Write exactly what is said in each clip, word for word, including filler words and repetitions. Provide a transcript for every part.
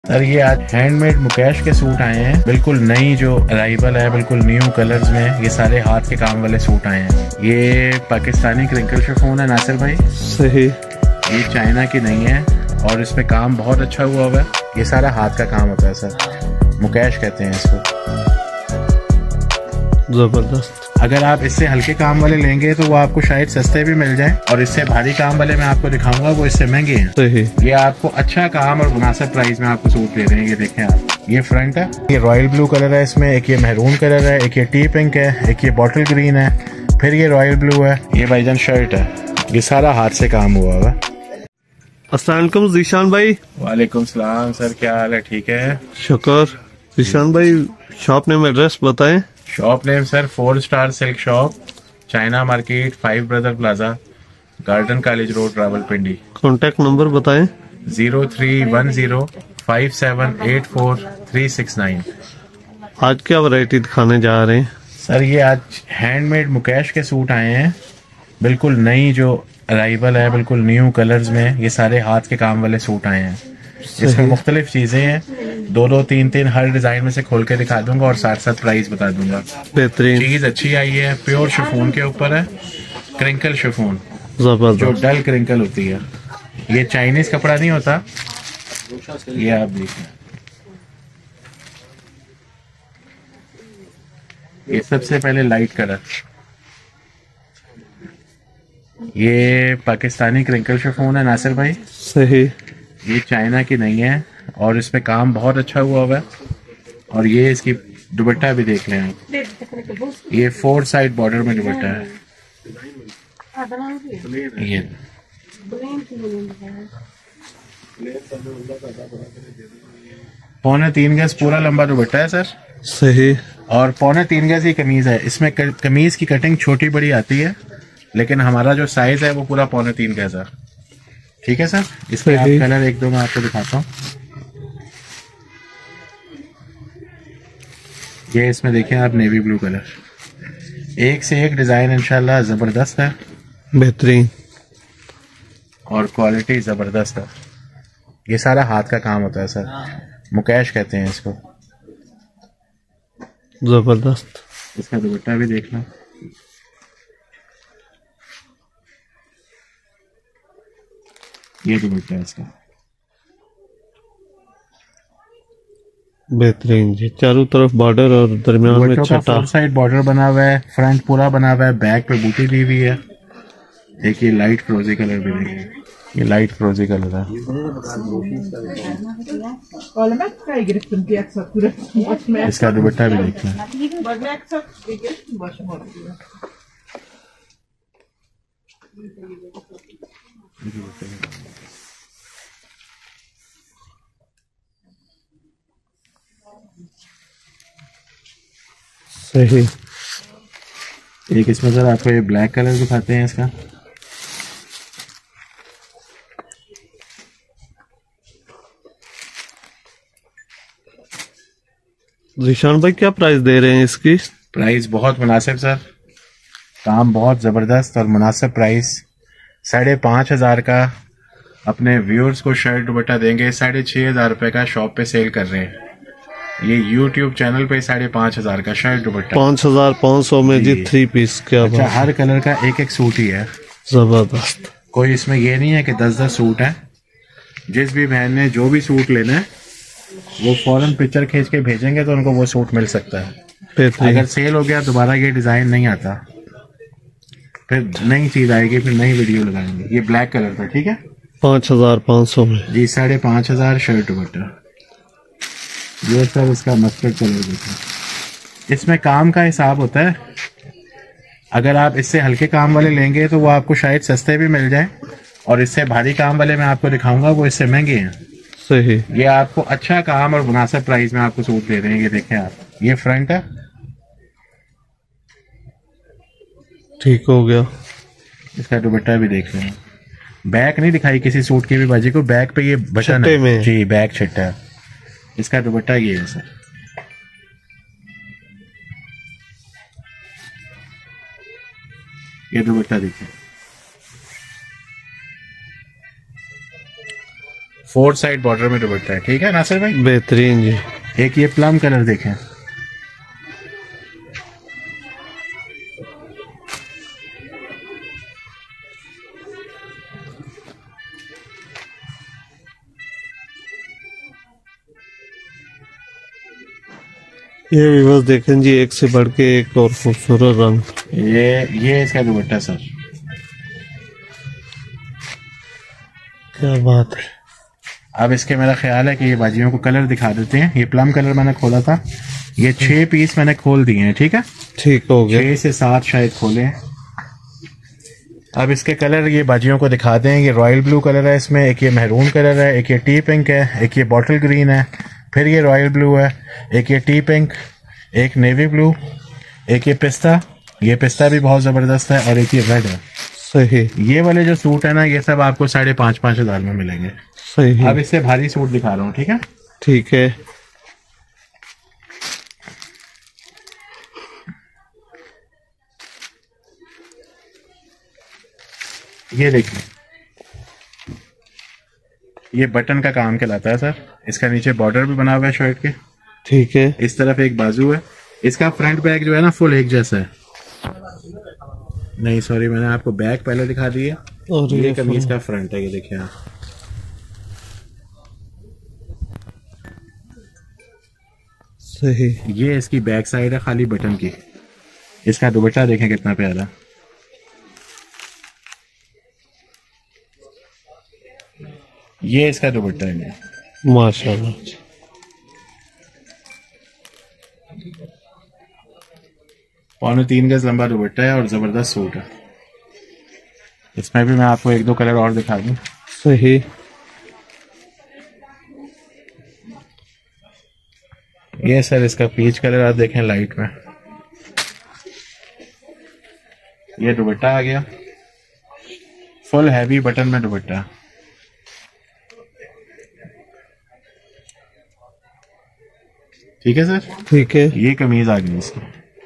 Sir ये आज handmade Mukesh के सूट आए हैं, बिल्कुल नई जो अराइवल है, बिल्कुल न्यू कलर्स में। ये सारे हाथ के काम वाले सूट आए हैं। ये पाकिस्तानी क्रिंकल शिफॉन है नासिर भाई। सही। ये चाइना की नहीं है और इस पे काम बहुत अच्छा हुआ हुआ है। ये सारा हाथ का काम होता है सर, मुकेश कहते हैं इसको। जबरदस्त। अगर आप इससे हल्के काम वाले लेंगे तो वो आपको शायद सस्ते भी मिल जाए, और इससे भारी काम वाले मैं आपको दिखाऊंगा वो इससे महंगे हैं। सही। ये आपको अच्छा काम और मुनासिब प्राइस में आपको सूट दे रहे हैं। ये देखें आप, ये फ्रंट है, ये रॉयल ब्लू कलर है इसमें, एक ये महरून कलर है, एक ये टी पिंक है, एक ये बॉटल ग्रीन है, फिर ये रॉयल ब्लू है, ये भाईजान शर्ट है। ये सारा हाथ से काम हुआ हुआ। अस्सलाम वालेकुम जीशान भाई। वालेकुम सलाम सर, क्या हाल है? ठीक है, शुक्र। जीशान भाई शॉप नेम एड्रेस बताएं। Shop name sir four star silk shop, China market, five brother plaza, garden college road, Rawalpindi. Contact number बताएं। Zero three one zero five seven eight four three six nine. आज क्या variety दिखाने जा रहे हैं sir? ये आज हैंडमेड मुकेश के सूट आए हैं, बिल्कुल नई जो अराइवल है, बिल्कुल न्यू कलर्स में। ये सारे हाथ के काम वाले सूट आए हैं। इसमें मुख्तलिफ चीजें हैं, दो दो तीन तीन हर डिजाइन में से खोल के दिखा दूंगा और साथ साथ प्राइस बता दूंगा। बेहतरीन चीज अच्छी आई है, प्योर शिफॉन के ऊपर है, क्रिंकल शिफॉन, जो जबरदस्त। डल क्रिंकल होती है। ये चाइनीज कपड़ा नहीं होता। ये आप देखिए, ये सबसे पहले लाइट कलर, ये पाकिस्तानी क्रिंकल शिफॉन है नासिर भाई। सही। ये चाइना की नहीं है और इस पे काम बहुत अच्छा हुआ हुआ है। और ये इसकी दुपट्टा भी देख लें आप, ये फोर साइड बॉर्डर में दुपट्टा है। ये पौने तीन गज पूरा लंबा दुपट्टा है सर, सही। और पौने तीन गज ही कमीज है। इसमें कमीज की कटिंग छोटी बड़ी आती है, लेकिन हमारा जो साइज है वो पूरा पौने तीन गज है। ठीक है सर, इसके आप कलर एक दो मैं आपको दिखाता हूँ। ये इसमें देखें आप, नेवी ब्लू कलर, एक से एक डिजाइन इंशाल्लाह जबरदस्त है, बेहतरीन और क्वालिटी जबरदस्त है। ये सारा हाथ का काम होता है सर, मुकेश कहते हैं इसको। जबरदस्त। इसका दुपट्टा भी देखना, ये दुपट्टा है इसका। बेहतरीन जी, चारों तरफ बॉर्डर और दरमियान में छटा। फोर साइड बॉर्डर बना हुआ है, फ्रंट पूरा बना हुआ है, बैक पे बूटी दी हुई है। देखिए लाइट फ्रोजी कलर भी देखिए, ये लाइट फ्रोजी कलर है। इसका दुपट्टा भी देखना, सही। एक इसमें सर आपको ये ब्लैक कलर दिखाते हैं इसका। जीशान भाई क्या प्राइस दे रहे हैं इसकी? प्राइस बहुत मुनासिब सर, काम बहुत जबरदस्त और मुनासिब प्राइस। साढ़े पाँच हजार का अपने व्यूअर्स को शर्ट दुपट्टा देंगे, साढ़े छः हजार रुपये का शॉप पे सेल कर रहे हैं। ये यूट्यूब चैनल पे साढ़े पाँच हजार का शर्ट दुपट्टा, पाँच हजार पाँच सौ में जी थ्री पीस। क्या अच्छा, हर कलर का एक एक सूट ही है। जबरदस्त। कोई इसमें ये नहीं है कि दस दस सूट है। जिस भी बहन ने जो भी सूट लेना है वो फौरन पिक्चर खींच के भेजेंगे तो उनको वो सूट मिल सकता है। अगर सेल हो गया दोबारा ये डिजाइन नहीं आता, फिर नई चीज आएगी, फिर नई वीडियो लगाएंगे। ये ब्लैक कलर था, ठीक है, पाँच हजार पाँच सौ में जी, साढ़े पाँच हजार शर्ट दुपट्टा। ये सर इसका मस्टर्ड कलर देखो, इसमें काम का हिसाब होता है। अगर आप इससे हल्के काम वाले लेंगे तो वो आपको शायद सस्ते भी मिल जाए, और इससे भारी काम वाले मैं आपको दिखाऊंगा वो इससे महंगे हैं। सही। ये आपको अच्छा काम और मुनासिब प्राइस में आपको सूट दे रहे हैं। ये देखें आप, ये फ्रंट है, ठीक हो गया। इसका दुपट्टा भी देख लें। बैक नहीं दिखाई किसी सूट की भी बाजी को, बैक पे ये बटन है जी, बैक छिट्टा है। इसका दुपट्टा ये है सर, ये दुपट्टा देखिए, फोर साइड बॉर्डर में दुपट्टा है, ठीक है नासिर भाई। बेहतरीन जी। एक ये प्लम कलर देखें, ये व्यूअर्स देखें जी, एक से बढ़ के एक और खूबसूरत रंग। ये ये इसका दुपट्टा सर, क्या बात है। अब इसके मेरा ख्याल है कि ये बाजियों को कलर दिखा देते हैं। ये प्लम कलर मैंने खोला था, ये छह पीस मैंने खोल दिए हैं, ठीक है। ठीक हो गया, छह से सात शायद खोले हैं। अब इसके कलर ये बाजियों को दिखा दें। ये रॉयल ब्लू कलर है इसमें, एक ये महरून कलर है, एक ये टी पिंक है, एक ये बॉटल ग्रीन है, फिर ये रॉयल ब्लू है, एक ये टी पिंक, एक नेवी ब्लू, एक ये पिस्ता, ये पिस्ता भी बहुत ज़बरदस्त है, और एक ये रेड है। सही। ये वाले जो सूट है ना, ये सब आपको साढ़े पाँच पाँच हज़ार में मिलेंगे। सही। अब इससे भारी सूट दिखा रहा हूँ, ठीक है। ठीक है। ये देखिए, ये बटन का काम कहलाता है सर। इसका नीचे बॉर्डर भी बना हुआ है शर्ट के, ठीक है। इस तरफ एक बाजू है। इसका फ्रंट बैक जो है ना फुल एक जैसा है। नहीं सॉरी, मैंने आपको बैक पहले दिखा दिया, और ये कमीज का फ्रंट है, ये देखिए आप। सही। ये इसकी बैक साइड है खाली बटन की। इसका दुपट्टा देखें कितना प्यारा। ये इसका दुपट्टा है माशाल्लाह। पौने तीन गज लंबा दुपट्टा है और जबरदस्त सूट है। इसमें भी मैं आपको एक दो कलर और दिखा दूं। सही। ये सर इसका पीच कलर आप देखें लाइट में। ये दुपट्टा आ गया, फुल हैवी बटन में दुपट्टा। ठीक है सर। ठीक है। ये कमीज आ गई इसकी।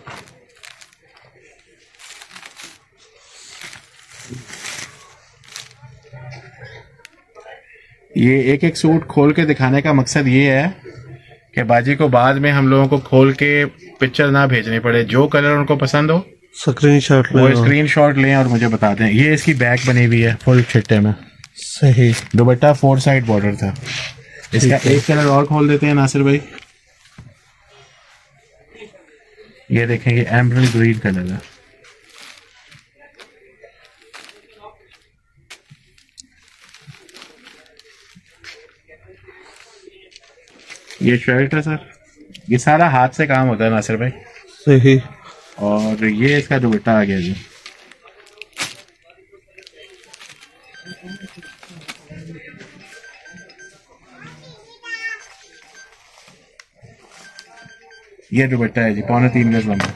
ये एक एक सूट खोल के दिखाने का मकसद ये है कि बाजी को बाद में हम लोगों को खोल के पिक्चर ना भेजनी पड़े। जो कलर उनको पसंद हो स्क्रीन शॉट वो स्क्रीन शॉट लें और मुझे बता दें। ये इसकी बैक बनी हुई है फुल छिट्टे में। सही। दुपट्टा फोर साइड बॉर्डर था। इसका एक कलर और खोल देते हैं नासिर भाई। ये देखें, ये एम्बरल ग्रीन कलर है। ये शर्ट है सर। ये सारा हाथ से काम होता है नासिर भाई। सही। और ये इसका दुपट्टा आ गया जी। ये दुपट्टा है जी, पौने तीन गज लंबा।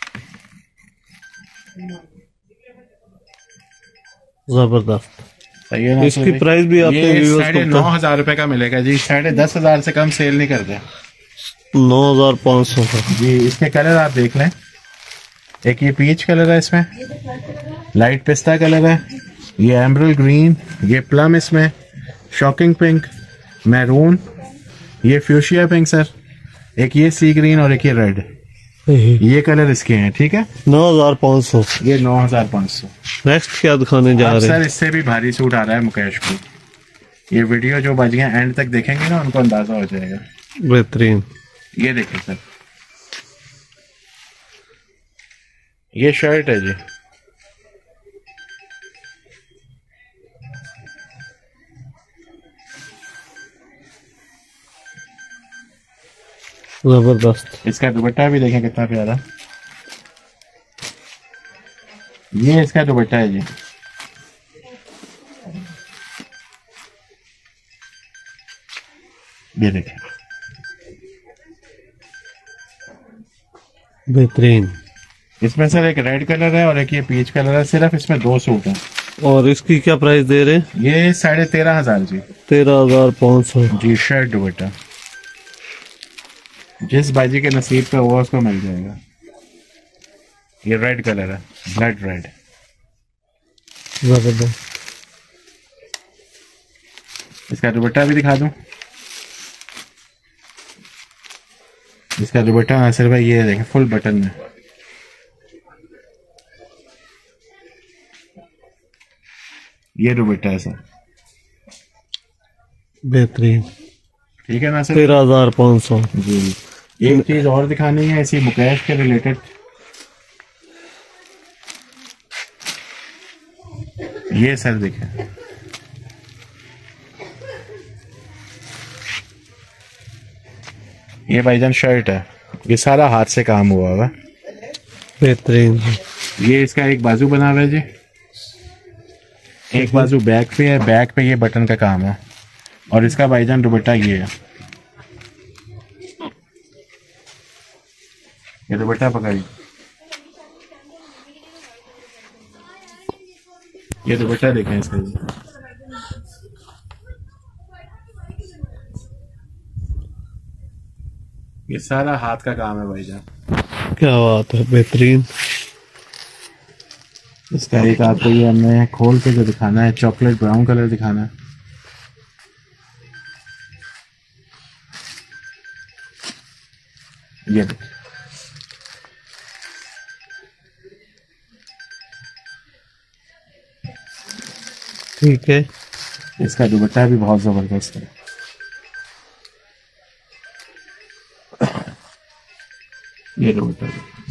जबरदस्त। सही है ना। इसकी प्राइस भी आपने साढ़े नौ हजार रुपए का मिलेगा जी। साढ़े दस हजार से कम सेल नहीं करते। नौ हजार पाँच सौ का जी। इसके कलर आप देख लें। एक ये पीच कलर है इसमें, लाइट पिस्ता कलर है, ये एम्बरल ग्रीन, ये प्लम, इसमें शॉकिंग पिंक, मैरून, ये फ्यूशिया पिंक सर, एक ये सी ग्रीन और एक ये रेड। ये कलर इसके हैं, ठीक है। नौ हजार पाँच सौ। ये नौ हजार पाँच सौ। नेक्स्ट क्या दिखाने जा रहे हैं सर? इससे भी भारी सूट आ रहा है मुकेश को। ये वीडियो जो बाजियां एंड तक देखेंगे ना उनको अंदाजा हो जाएगा। बेहतरीन। ये देखिए सर, ये शर्ट है जी। जबरदस्त। इसका दुपट्टा भी देखें कितना प्यारा। ये इसका दुपट्टा है जी। ये देखें, बेहतरीन। इसमें सर एक रेड कलर है और एक ये पीच कलर है। सिर्फ इसमें दो सूट हैं। और इसकी क्या प्राइस दे रहे हैं? ये साढ़े तेरह हजार जी। तेरह हजार पाँच सौ जी। शर्ट दुपट्टा जिस बाजी के नसीब पे हुआ उसको मिल जाएगा। ये रेड कलर है, ब्लड रेड। जबरदस्त। इसका दुपट्टा भी दिखा दूं। इसका दुपट्टा नासिर भाई ये देखें फुल बटन में, ये दुपट्टा है सर, बेहतरीन। ठीक है नासिर। तेरह हजार पाँच सौ जी। एक चीज और दिखानी है इसी मुकेश के रिलेटेड, ये सर देखें, ये भाईजान शर्ट है, ये सारा हाथ से काम हुआ हुआ, बेहतरीन। ये इसका एक बाजू बना हुआ है जी, एक बाजू बैक पे है, बैक पे ये बटन का काम है, और इसका भाईजान दुपट्टा ये है, ये दुपट्टा पकड़ी, ये दुपट्टा देखें इसका, ये सारा हाथ का काम है भाईजान। क्या बात है, बेहतरीन। इसका एक आपको ये हमने खोल के जो दिखाना है, चॉकलेट ब्राउन कलर दिखाना है, ये देखिए, ठीक है। इसका दुपट्टा भी बहुत जबरदस्त है, ये दुपट्टा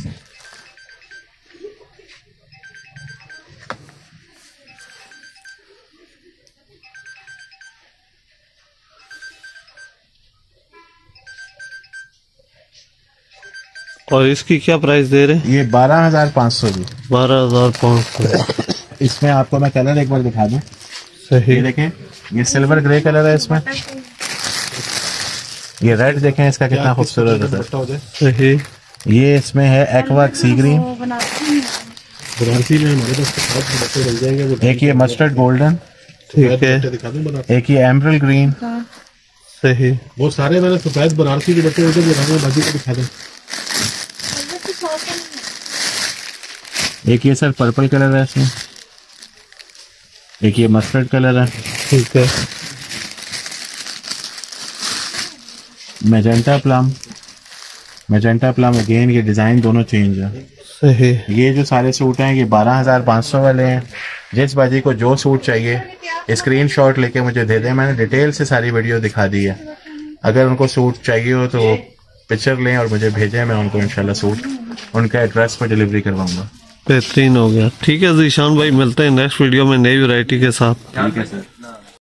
और इसकी क्या प्राइस दे रहे हैं? ये बारह हजार पाँच सौ जी, बारह हजार पाँच सौ। इसमें आपको मैं कलर एक बार दिखा दूं। सही। ये देखें, ये सिल्वर ग्रे कलर है इसमें, ये रेड देखें इसका कितना खूबसूरत है सही। ये इसमें है एक्वा सी ग्रीन, एक ये मस्टर्ड गोल्डन, ठीक है, एक ये एमरल्ड ग्रीन, सही। वो सारे मैंने सफेद बनारसी के बच्चे उधर दिखाने बाकी को दिखा दें। एक ये सर पर्पल कलर है इसमें, एक ये मस्टर्ड कलर है, ठीक है, magenta plum, magenta plum again, ये डिजाइन दोनों चेंज है। सही। ये जो सारे सूट हैं ये बारह हजार पाँच सौ वाले हैं। जिस बाजी को जो सूट चाहिए स्क्रीनशॉट लेके मुझे दे दें, मैंने डिटेल से सारी वीडियो दिखा दी है। अगर उनको सूट चाहिए हो तो पिक्चर लें और मुझे भेजें, मैं उनको इंशाल्लाह सूट उनका एड्रेस पर डिलीवरी करवाऊंगा। बेहतरीन हो गया। ठीक है जीशान भाई, मिलते हैं नेक्स्ट वीडियो में नई वैरायटी के साथ। ठीक है सर।